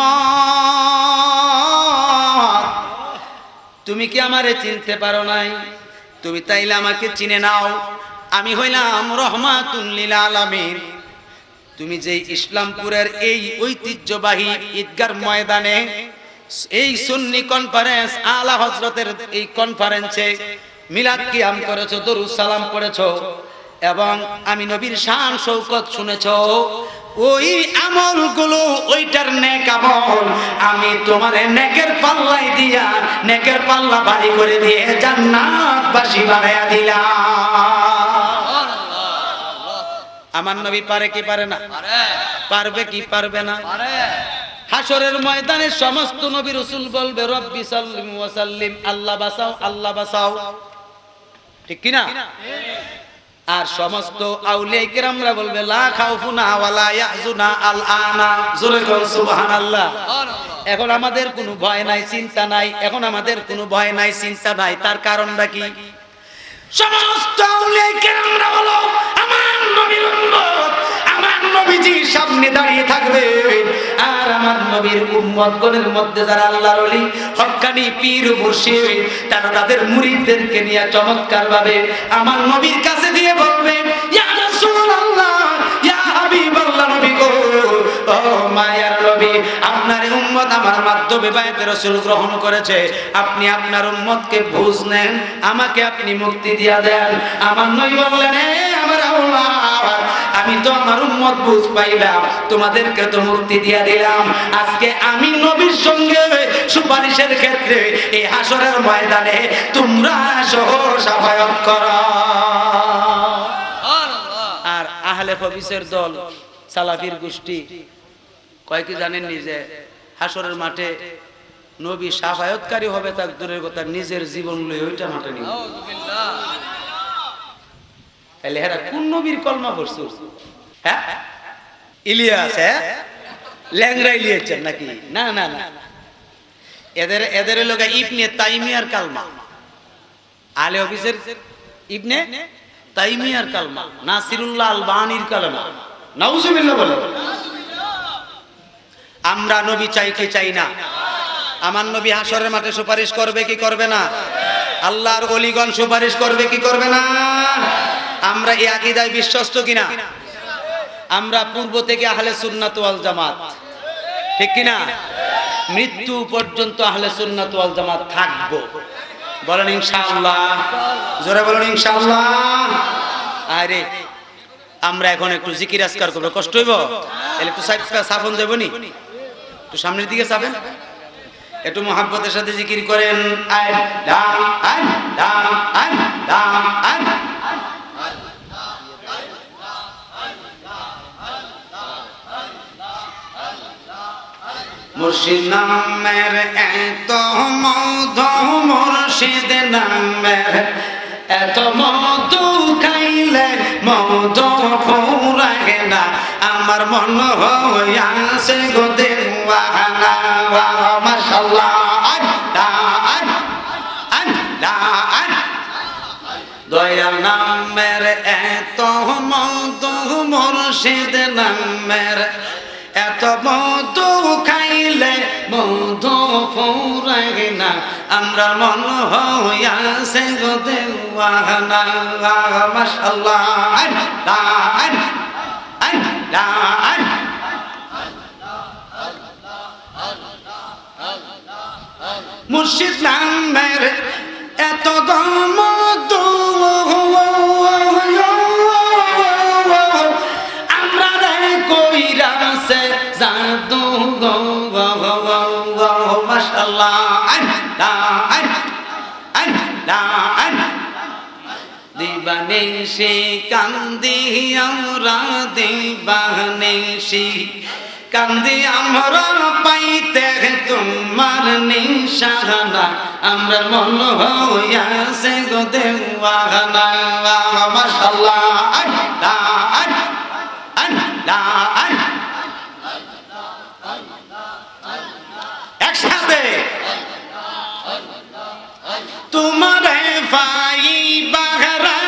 উম্মত, তুমি কি আমারে চিনতে পারো নাই? তুমি তাইলে আমাকে চিনে নাও, আমি হইলাম রহমাতুল লিল আলামিন। তুমি যে ইসলামপুরের এই ঐতিহ্যবাহী ঈদগার ময়দানে এই সুন্নি কনফারেন্স আলা হযরতের এই কনফারেন্সে মিলাদ কিয়াম করেছো, দরুদ সালাম পড়েছো এবং আমি নবীর শান শৌকত শুনেছো, ওই আমলগুলো ওইটার নেক আমল আমি তোমারে নেকের পাল্লাই দিয়া নেকের পাল্লা ভারী করে দিয়ে জান্নাতবাসী বানায়া দিলাম। আমার নবী পারে কি পারে না? পারবে কি পারবে না? হাসরের ময়দানে সমস্ত নবী রাসূল বলবে রব্বি সাল্লিম ওয়া সাল্লিম, আল্লাহ বাঁচাও আল্লাহ বাঁচাও, ঠিক কি না? আর সমস্ত আউলিয়া কিরামরা বলবে লা খাউফুনা ওয়ালা ইয়াহজুনা আল আনা, জোরে বল সুবহানাল্লাহ। এখন আমাদের কোনো ভয় নাই, চিন্তা নাই, এখন আমাদের কোনো ভয় নাই, চিন্তা নাই। তার কারণটা কি? সমস্ত আউলিয়া কিরামরা হলো আমার নবীর উম্মত, আমার নবীজির সামনে দাঁড়িয়ে থাকবে। আর আমার নবীর উম্মতগণের মধ্যে যারা আল্লাহর ওলি, হক্কানি পীর মুর্শিদ, তারা তাদের মুরিদদেরকে নিয়ে চমৎকার ভাবে আমার নবীর কাছে দিয়ে বলবে ইয়া রাসূলুল্লাহ, ইয়া হাবিবাল্লাহ, নবী গো, ও মায়ার নবী, আপনার উম্মত আমার মাধ্যমে বায়াতে রাসূল গ্রহণ করেছে, আপনি আপনার উম্মতকে বুঝ নেন, আমাকে আপনি মুক্তি দিয়া দেন। আমার নবী বললেন হে আমার আওলাদ, আমি তো আমার উম্মত বুঝ পাইলাম, তোমাদেরকে তো মুক্তি দিয়া দিলাম, আজকে আমি নবীর সঙ্গে সুপারিশের ক্ষেত্রে এই হাসরের ময়দানে তোমরা সহ সাফায়াত করো। আর আহলে হাদিসের দল সালাফির গোষ্ঠী কয় কি জানেননি যে হাসরের মাঠে নবী সাফায়াতকারী হবে, তার দূরের কথা নিজের জীবন লই ওইটা মাঠে নিবে। তাহলে এরা কোন নবীর কলমা পড়ছে? হ্যাঁ, ইলিয়াস, হ্যাঁ, ল্যাংড়া ইলিয়াস নাকি? না না না, এদের এদের লোক ইবনে তাইমিয়ার কালমা, আলে হাদিসের ইবনে তাইমিয়ার কালমা, নাসিরুল্লাহ আলবানির কালমা। নাউজুবিল্লাহ বলে। আমরা নবী চাই কি চাই না? আমার নবী হাসরের মাঠে সুপারিশ করবে কি করবে না? আল্লাহর ওলিগণ সুপারিশ করবে কি করবে না? আমরা এই আকীদায় বিশ্বস্ত কিনা? আমরা পূর্ব থেকে আহলে সুন্নাত ওয়াল জামাত, ঠিক কিনা? মৃত্যু পর্যন্ত আহলে সুন্নাত ওয়াল জামাত থাকবো। বলেন ইনশাআল্লাহ, জোরে বলেন ইনশাআল্লাহ। আরে আমরা এখন একটু জিকির আজকার করবো, কষ্ট হইব? তাহলে একটু সাফন দেব নি, একটু সামনের দিকে যাবেন, একটু মহাব্বতের সাথে জিকির করেন। আই দা আই দা আই দা আই মুর্শিদ নামের এত মধু, মুর্শিদ নামের এত মধু, খাইলে মধু ফুরায় না, আমার মন হইয়াছে গো দেওয়ানা। মাশাআল্লাহ, দয়াল নামের এত মধু, মুর্শিদ নামের এত মধু, খাইলে মধু ফুরায় না, আমরা মন হইয়াছে গো দেওয়ানা। মাশাআল্লাহ, মুর্শিদ নামের এত মধু, আমরা রে কইরাছে জাদু গো। মাশাআল্লাহ, দিবানিশি কান্দি আমরা, দিবানিশি কান্দি আমরা, পাইতে তোমার নিশানা, আমরা মন হইয়াছে গো দেওয়ানা। মাশাআল্লাহ, একসাথে তোমারে পাই বাগরা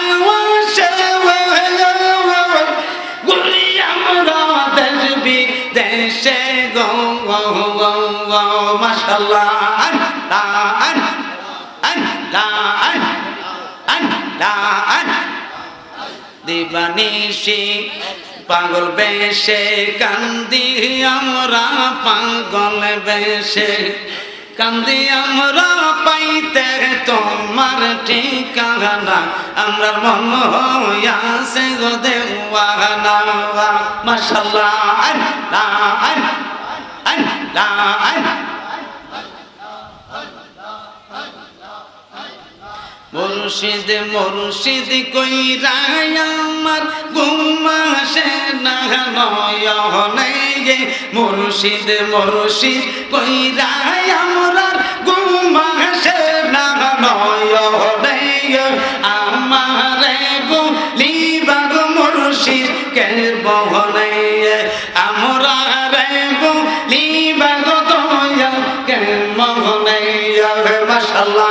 গুলি আমরা দেশবি দেশে গো। মাশাআল্লাহ, দিবানিশি পাগল বেশে কান্দি আমরা, পাগল বেশে কান্দি আমরা, পাইতে তোমার ঠিকানা, আমরা মন হইয়াছে গো দেওয়ানা। মাশাআল্লাহ, মুর্শিদ মুর্শিদ কইরা আমার ঘুম আসে না নয়নে মুর্শিদ মুর্শিদ কইরা আমার ঘুম আসে না নয়নে আমারে বলিবা গো মুর্শিদ কে বহনে আমরা রে বলিবা গো দয়া কে মহনে মাশাআল্লাহ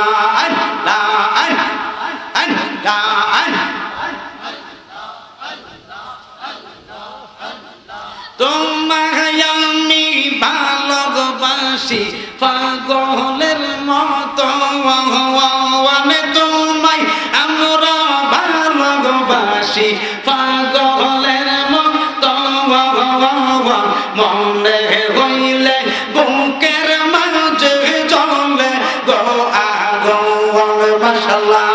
তোমায় আমি ভালোবাসি পাগলের মতো আমি তোমায় আমরা ভালোবাসি পাগলের মতো মনে হইলে বুকের মাঝে চলে গো আগুন মাশাআল্লাহ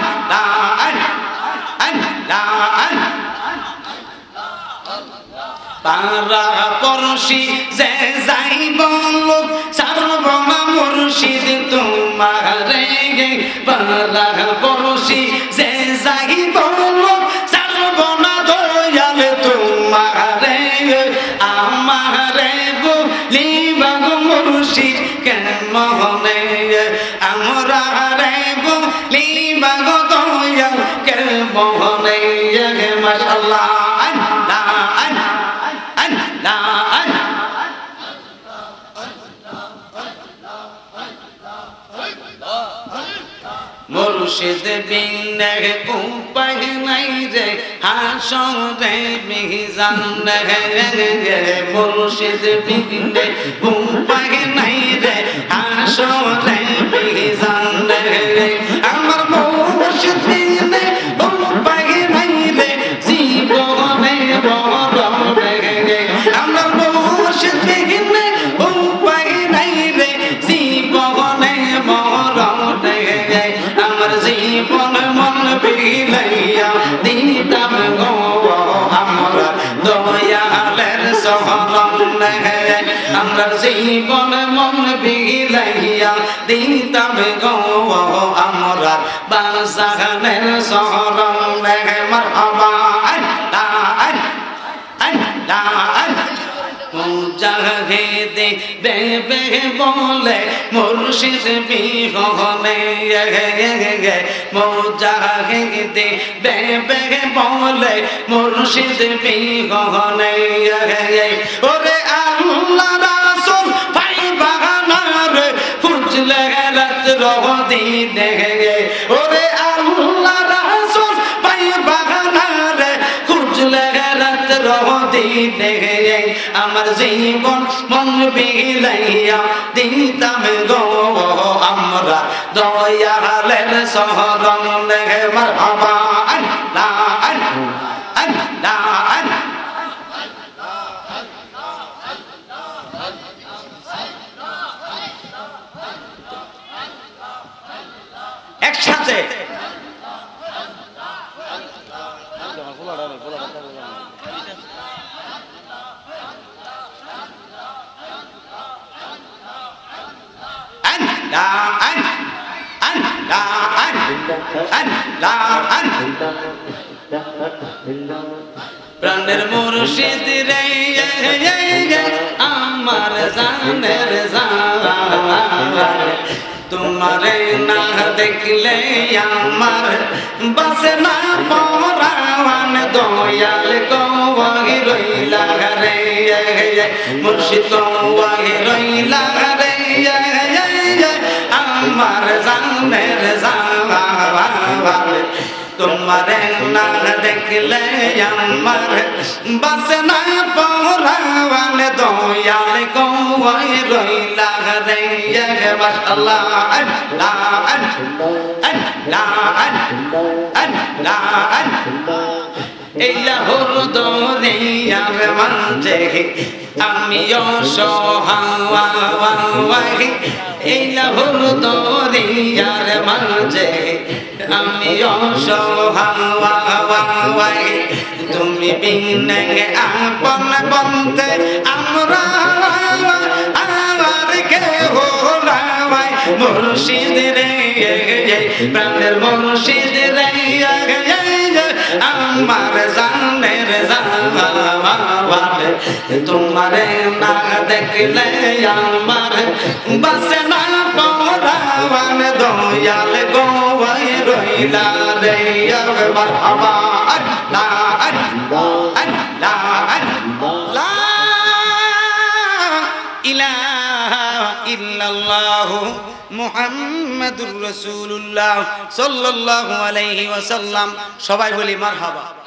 পারা পড়শি যে যাই বলুক সারবনা মুর্শিদ তোমারে পারা পড়শি যে যাই বলুক সারবনা দয়াল তোমারে আমারে বলিবা গো মুর্শিদ কেন মনে আমরা রে বলিবা গো দয়াল কেন মনে মাশাআল্লাহ মুর্শিদ বিনে উপায় নাই রে হাসরে মিজান রে মুর্শিদ বিনে উপায় নাই রে হাসরে মিজান রে আমার মুর্শিদ বিনে উপায় নাই রে জীবনে বড় রে আমার মুর্শিদ বিনে উপায় নাই রে জীবনে বড় রে আমার জীবন মন বিলাইয়া দিতাম গো আমরা দয়ালের শরণ আমরা জীবন মন বিলাইয়া দিতাম গো আমরা বাসানের শরণ মারহাবা মুজাহিদে বেবে বলে মুর্শিদ বিহনে মুজাহিদে বেবে বলে মুর্শিদ বিহনে ওরে আল্লাহ রাসূল পাইবা না রে খুঁজলে রাত রহদিনে ওরে আল্লাহ রাসূল পাইবা না রে খুঁজলে রাত রহদিনে আমার জীবন মন বিলাইয়া দিতাম গো আমরা দয়ালের শরণ মারহাবা আল্লাহ আল্লাহ একসাথে প্রাণের মুর্শিদ রে আমার জানের জান তোমারে না দেখলে আমার বাসে না পরাণ দয়াল কওয়াহি রইলা রে মুর্শিদ কওয়াহি রইলা রে আমার জানের জান তোমারে না দেখলে আমার বাসে না পরাণ দয়াল কওয়াহি রইলা রে মাশাআল্লাহ আল্লাহ আল্লাহ আল্লাহ আল্লাহ এই লাহোর দরিয়ার মাঝে আমি অসহায় এই লাহোর দরিয়ার মাঝে আমি অসহায় তুমি বিনে আপন বন্ধে আমরা আর কে হলাই মুর্শিদ রে প্রাণের মুর্শিদ রে আমার জানের জামার তোমারে না দেখলে আমার বাসে না পরাওয়ান দয়াল গোয়াই রইলা রে মারহাবা আল্লাহ আল্লাহ আল্লাহ আল্লাহ ইলাহা ইল্লাল্লাহু মুহাম্মাদুর রাসূলুল্লাহ সাল্লাল্লাহু আলাইহি ওয়াসাল্লাম। সবাই বলি মারহাবা।